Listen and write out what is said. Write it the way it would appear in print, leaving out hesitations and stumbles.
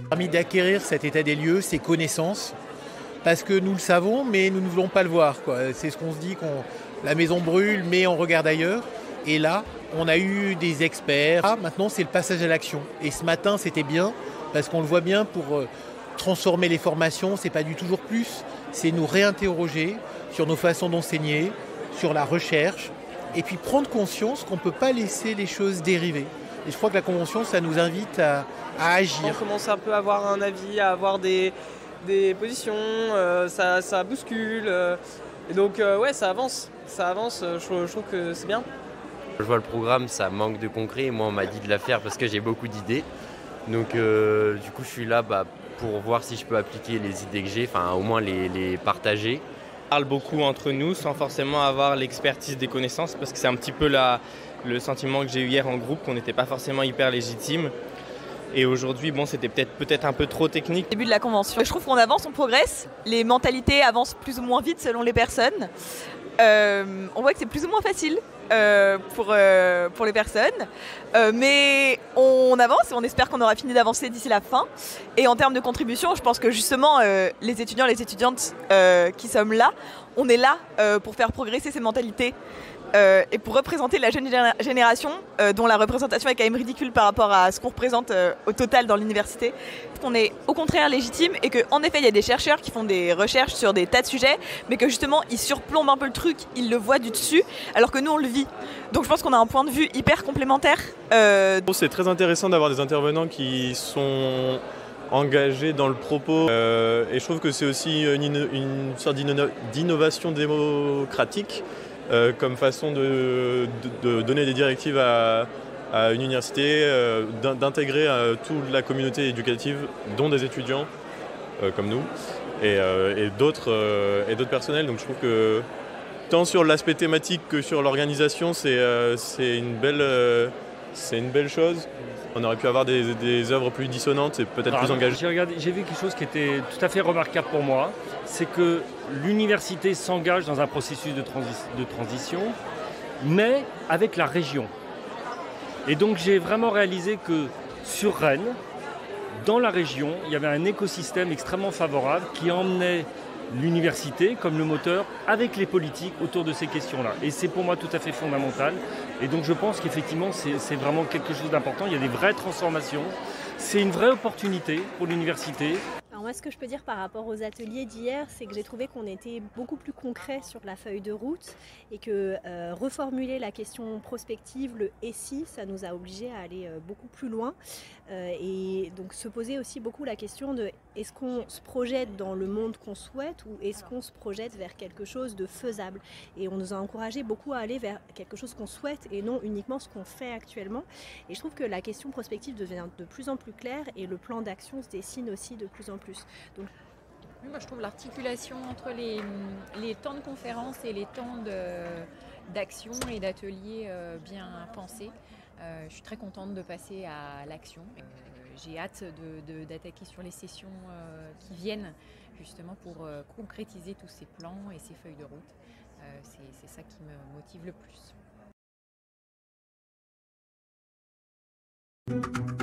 Permis d'acquérir cet état des lieux, ces connaissances, parce que nous le savons, mais nous ne voulons pas le voir, quoi. C'est ce qu'on se dit, la maison brûle, mais on regarde ailleurs. Et là, on a eu des experts. Ah, maintenant, c'est le passage à l'action. Et ce matin, c'était bien, parce qu'on le voit bien, pour transformer les formations, c'est pas du toujours plus, c'est nous réinterroger sur nos façons d'enseigner, sur la recherche, et puis prendre conscience qu'on ne peut pas laisser les choses dériver. Et je crois que la Convention, ça nous invite à agir. On commence un peu à avoir un avis, à avoir des positions, ça bouscule. Et donc ouais, ça avance, je trouve que c'est bien. Je vois le programme, ça manque de concret. Et moi, on m'a dit de la faire parce que j'ai beaucoup d'idées. Donc du coup, je suis là pour voir si je peux appliquer les idées que j'ai, enfin au moins les partager. On parle beaucoup entre nous sans forcément avoir l'expertise des connaissances parce que c'est un petit peu le sentiment que j'ai eu hier en groupe, qu'on n'était pas forcément hyper légitime. Et aujourd'hui, bon, c'était peut-être un peu trop technique. Début de la convention. Je trouve qu'on avance, on progresse. Les mentalités avancent plus ou moins vite selon les personnes. On voit que c'est plus ou moins facile pour les personnes. Mais on avance et on espère qu'on aura fini d'avancer d'ici la fin. Et en termes de contribution, je pense que justement, les étudiants, les étudiantes qui sommes là, on est là pour faire progresser ces mentalités. Et pour représenter la jeune génération, dont la représentation est quand même ridicule par rapport à ce qu'on représente au total dans l'université. On est au contraire légitime et qu'en effet il y a des chercheurs qui font des recherches sur des tas de sujets, mais que justement ils surplombent un peu le truc, ils le voient du dessus, alors que nous on le vit. Donc je pense qu'on a un point de vue hyper complémentaire. C'est très intéressant d'avoir des intervenants qui sont engagés dans le propos et je trouve que c'est aussi une sorte d'innovation démocratique. Comme façon de donner des directives à une université, d'intégrer toute la communauté éducative, dont des étudiants comme nous, et d'autres personnels. Donc je trouve que tant sur l'aspect thématique que sur l'organisation, c'est une belle chose. On aurait pu avoir des œuvres plus dissonantes et peut-être plus engagées. J'ai vu quelque chose qui était tout à fait remarquable pour moi, c'est que l'université s'engage dans un processus de transition, mais avec la région. Et donc j'ai vraiment réalisé que sur Rennes, dans la région, il y avait un écosystème extrêmement favorable qui emmenait l'université comme le moteur avec les politiques autour de ces questions-là. Et c'est pour moi tout à fait fondamental. Et donc je pense qu'effectivement c'est vraiment quelque chose d'important. Il y a des vraies transformations. C'est une vraie opportunité pour l'université. Alors moi, ce que je peux dire par rapport aux ateliers d'hier, c'est que j'ai trouvé qu'on était beaucoup plus concret sur la feuille de route et que reformuler la question prospective, le « et si », ça nous a obligés à aller beaucoup plus loin. Et donc se poser aussi beaucoup la question de est-ce qu'on se projette dans le monde qu'on souhaite ou est-ce qu'on se projette vers quelque chose de faisable. Et on nous a encouragé beaucoup à aller vers quelque chose qu'on souhaite et non uniquement ce qu'on fait actuellement. Et je trouve que la question prospective devient de plus en plus claire et le plan d'action se dessine aussi de plus en plus. Donc, moi, je trouve l'articulation entre les temps de conférence et les temps d'action et d'ateliers bien pensés. Je suis très contente de passer à l'action. J'ai hâte d'attaquer sur les sessions qui viennent justement pour concrétiser tous ces plans et ces feuilles de route. C'est ça qui me motive le plus.